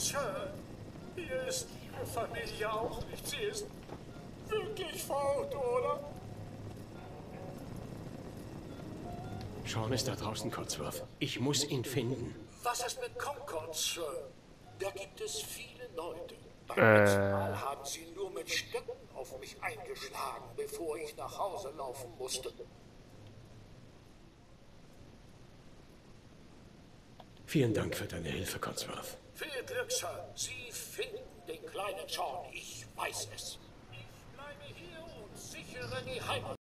Sir, hier ist Ihre Familie auch nicht. Sie ist wirklich fort, oder? Sean ist da draußen, Codsworth. Ich muss ihn finden. Was ist mit Concord, Sir? Da gibt es viele Leute. Beim letzten Mal haben sie nur mit Stöcken auf mich eingeschlagen, bevor ich nach Hause laufen musste. Vielen Dank für deine Hilfe, Codsworth. Viel Glück, Sir. Sie finden den kleinen Sean. Ich weiß es. Ich bleibe hier und sichere die Heimat.